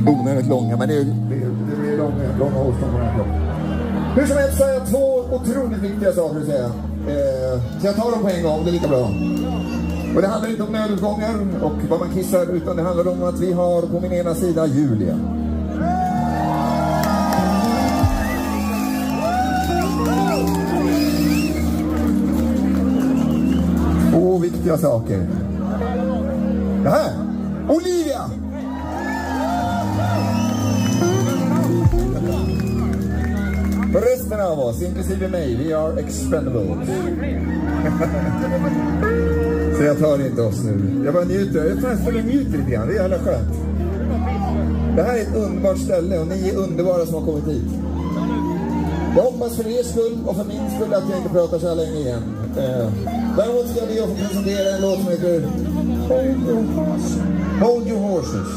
onödigt långa, men det blir långa avstånd på den här klockan. Hur som helst så har jag två otroligt viktiga saker att säga. Så jag tar dem på en gång, det är lika bra. Och det handlar inte om nödutgångar och vad man kissar, utan det handlar om att vi har på min ena sida Julia. Två viktiga saker. Det här, Olivia! För resten av oss, inklusive mig, vi är expendables. Så jag tar inte oss nu. Jag bara njuter. Jag njuter lite grann. Det är jävla skönt. Det här är ett underbart ställe och ni är underbara som har kommit hit. Jag hoppas för er skull och för min skull att jag inte pratar så här länge igen. Däremot ska vi få presentera en låt som heter Hold Your Horses.